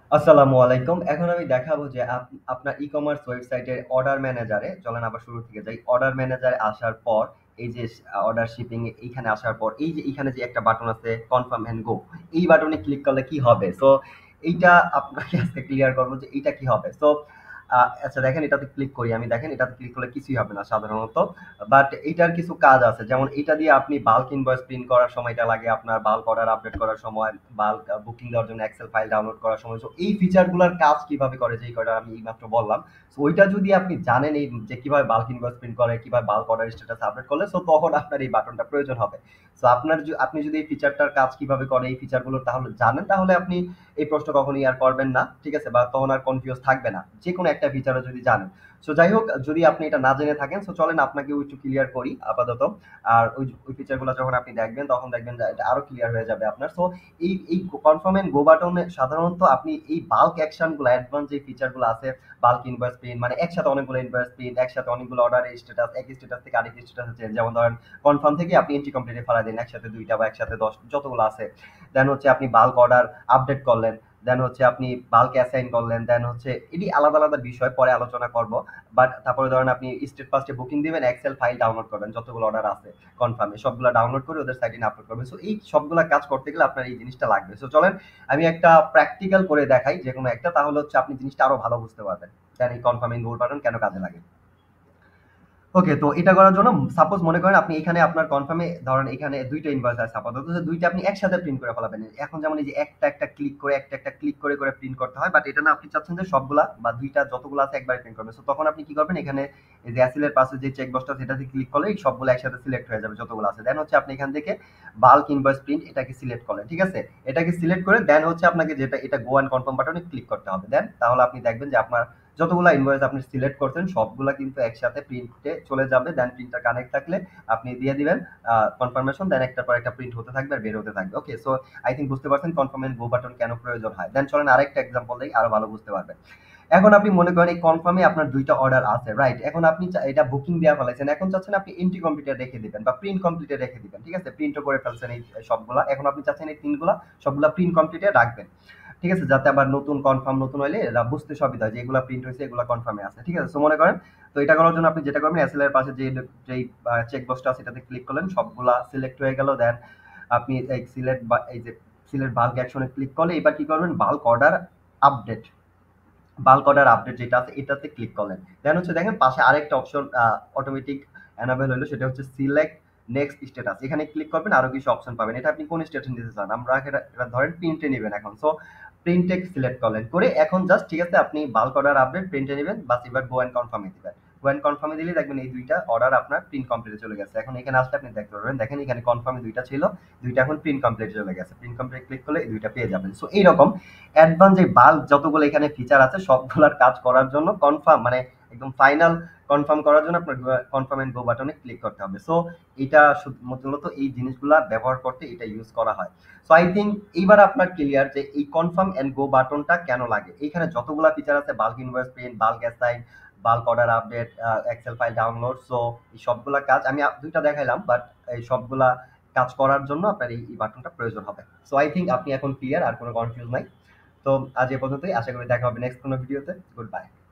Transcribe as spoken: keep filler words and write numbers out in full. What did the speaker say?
আসসালামু আলাইকুম। এখন আমি দেখাবো যে আপ আপনার ই-কমার্স ওয়েবসাইটের অর্ডার ম্যানেজারে চলেন আবার শুরু থেকে যাই। অর্ডার ম্যানেজারে আসার পর এই যে আ অর্ডার শিপিং এ এইখানে আসার পর এই যে এইখানে যে একটা বাটন আছে কনফার্ম অ্যান্ড গো। এই বাটনে ক্লিক করলে কি হবে? সো এইটা আপনাকে আজকে ক্লিয়ার করব যে এইটা কি হবে। সো আ আচ্ছা দেখেন এটাতে ক্লিক করি আমি। দেখেন এটাতে ক্লিক করলে কিছুই হবে না সাধারণত। বাট এইটার কিছু কাজ আছে। যেমন এইটা দিয়ে আপনি বাল্ক ইনভয়েস প্রিন্ট করার সময়টা লাগে আপনার, বাল্ক অর্ডার আপডেট করার সময়, বাল্ক আ বুকিং দেওয়ার জন্য এক্সেল ফাইল ডাউনলোড করার সময়। সো এই ফিচার গুলার কাজ কিভাবে করে যেই কয়টা আমি এইমাত্র বললাম। সো ওইটা যদি আপনি জানেন এই যে কিভাবে বাল্ক ইনভয়েস প্রিন্ট করে, কিভাবে বাল্ক অর্ডার স্ট্যাটাস আপডেট করলে সো তখন আপনার এই বাটনটা প্রয়োজন হবে। সো আপনার য আপনি যদি এই ফিচারটার কাজ কিভাবে করে এই ফিচার গুলো তাহলে জানেন তাহলে আপনি এই প্রশ্ন কখনোই আর করবেন না। ঠিক আছে? বা তখন আর কনফিউজ থাকবে না। যেকোনো একটা ফিচারও যদি জানেন। সো যাই হোক যদি আপনি এটা না জেনে থাকেন সো চলেন আপনাকেও একটু ক্লিয়ার করি আপাতত। আর ওই ওই ফিচার গুলো যখন আপনি দেখবেন তখন দেখবেন যে এটা আরো ক্লিয়ার হয়ে যাবে আপনার। সো এই এই কনফার্ম এন্ড গো বাটনে সাধারণত আপনি এই বাল্ক অ্যাকশন গুলো অ্যাডভান্স যে ফিচার গুলো আছে বাল্ক ইনভয়েস প্রিন্ট মানে একসাথে অনেকগুলো ইনভয়েস প্রিন্ট একসাথে অনেকগুলো অর্ডারের স্ট্যাটাস এক স্ট্যাটাস থেকে আরেক স্ট্যাটাসে চেঞ্জ যেমন ধরেন কনফার্ম থেকে আপনি এন্ট্রি কমপ্লিটে ফেলাই দিন একসাথে দুইটা বা একসাথে দশ যতগুলো আছে দেন হচ্ছে আপনি বাল্ক অর্ডার আপডেট করলেন দেন হচ্ছে আপনি বাল্ক অ্যাসাইন করলেন দেন হচ্ছে এটি আলাদা আলাদা বিষয় পরে আলোচনা করব বাট তারপরে ধরেন আপনি স্টেট ফার্স্টে বুকিং দিবেন এক্সেল ফাইল ডাউনলোড করবেন যতগুলো অর্ডার আছে কনফার্মে সবগুলো ডাউনলোড করে ওদের সাইটে আপলোড করবেন সো এই সবগুলা কাজ করতে গেলে আপনার এই জিনিসটা লাগবে সো চলেন আমি একটা প্র্যাকটিক্যাল করে দেখাই যে কোনো একটা তাহলে হচ্ছে আপনি জিনিসটা আরো ভালো বুঝতে পারবেন দেন এই কনফার্মিং গোল বাটন কেন কাজে লাগে ওকে তো এটা করার জন্য সাপোজ মনে করেন আপনি এখানে আপনার কনফার্মে ধরেন এখানে দুইটা ইনভয়েস আছে আপাতত তো দুইটা আপনি একসাথে প্রিন্ট করে ফেলাবেন এখন যেমন এই যে একটা একটা ক্লিক করে একটা একটা ক্লিক করে করে প্রিন্ট করতে হয় বাট এটা না আপনি চাচ্ছেন যে সবগুলা বা দুইটা যতগুলো আছে একবারে প্রিন্ট করবেন সো তখন আপনি কি করবেন এখানে এই যে অ্যাসিলের পাশে যে চেক বক্সটা সেটাতে ক্লিক করলে এই সবগুলো একসাথে সিলেক্ট হয়ে যাবে যতগুলো আছে দেন হচ্ছে আপনি এখান থেকে বাল্ক ইনভয়েস প্রিন্ট এটাকে সিলেক্ট করলেন ঠিক আছে এটাকে সিলেক্ট করে দেন হচ্ছে আপনাকে যেটা এটা গো অ্যান্ড কনফার্ম বাটনে ক্লিক করতে হবে দেন তাহলে আপনি দেখবেন যে আপনার যতগুলা ইনভয়েস আপনি সিলেক্ট করছেন সবগুলা কিন্তু একসাথে প্রিন্টে চলে যাবে দেন প্রিন্টার কানেক্ট থাকলে আপনি দিয়ে দিবেন কনফার্মেশন দেন একটার পর একটা প্রিন্ট হতে থাকবে আর বের হতে থাকবে ওকে সো আই থিঙ্ক বুঝতে পারছেন কনফার্ম এন্ড গো বাটন কেন প্রয়োজন হয় দেন চলেন আরেকটা এক্সাম্পল দিই আরো ভালো বুঝতে পারবেন এখন আপনি মনে করেন এই কনফার্মে আপনার দুইটা অর্ডার আছে রাইট এখন আপনি চা- এটা বুকিং দেওয়া ফেলাইছেন এখন চাচ্ছেন আপনি এন্ট্রি কমপ্লিটে রেখে দিবেন বা প্রিন্ট কমপ্লিটে রেখে দিবেন ঠিক আছে প্রিন্টও করে ফেলছেন এই সবগুলা এখন আপনি চাচ্ছেন এই তিনগুলা সবগুলা প্রিন্ট কমপ্লিটে রাখবেন ঠিক আছে যাতে আবার নতুন কনফার্ম নতুন হইলে এরা বুঝতে সুবিধা হয় যে এগুলা প্রিন্ট হয়েছে এগুলা কনফার্মে আছে ঠিক আছে সো মনে করেন তো এটা করার জন্য আপনি যেটা করবেন এসএল এর পাশে যে যেই চেক বক্সটা আছে এটাতে ক্লিক করলেন সবগুলা সিলেক্ট হয়ে গেল দেন আপনি এই সিলেক্ট বা এই যে সিলেক্ট বাল্ক অ্যাকশনে ক্লিক করলে এবার কি করবেন bulk order update bulk order update যেটা আছে এটাতে ক্লিক করলেন দেন হচ্ছে দেখেন পাশে আরেকটা অপশন অটোমেটিক এনাবেল হলো সেটা হচ্ছে সিলেক্ট নেক্সট স্ট্যাটাস এখানে ক্লিক করবেন আরো কিছু অপশন পাবেন এটা আপনি কোন স্ট্যাটাস দিতে চান আমরা এটা এটা ধরেন প্রিন্টে নেবেন এখন সো প্রিন্টে সিলেক্ট করলেন করে এখন জাস্ট ঠিক আছে আপনি বাল্ক অর্ডার আপডেট প্রিন্টে নেবেন বাস এবার গো অ্যান্ড কনফার্মে দিবেন গো অ্যান্ড কনফার্মে দিলে দেখবেন এই দুইটা অর্ডার আপনার প্রিন্ট কমপ্লিটে চলে গেছে এখন এখানে আসলে আপনি দেখতে পারবেন দেখেন এখানে কনফার্মে দুইটা ছিল দুইটা এখন প্রিন্ট কমপ্লিট চলে গেছে প্রিন্ট কমপ্লিট ক্লিক করলে এই দুইটা পেয়ে যাবেন সো এইরকম অ্যাডভান্স যে বাল্ক যতগুলো এখানে ফিচার আছে সবগুলোর কাজ করার জন্য কনফার্ম মানে একদম ফাইনাল কনফার্ম করার জন্য আপনার কনফার্ম এন্ড গো বাটনে ক্লিক করতে হবে সো এটা মূলত এই জিনিসগুলা ব্যবহার করতে এটা ইউজ করা হয় সো আই থিঙ্ক এইবার আপনার ক্লিয়ার যে এই কনফার্ম এন্ড গো বাটনটা কেন লাগে এইখানে যতগুলা ফিচার আছে bulk invoice print bulk assign bulk order update excel file download so এই সবগুলা কাজ আমি দুইটা দেখাইলাম বাট এই সবগুলা কাজ করার জন্য আপনার এই বাটনটা প্রয়োজন হবে সো আই থিঙ্ক আপনি এখন ক্লিয়ার আর কোনো কনফিউজ নাই তো আজ এ পর্যন্তই আশা করি দেখা হবে নেক্সট কোনো ভিডিওতে গুড বাই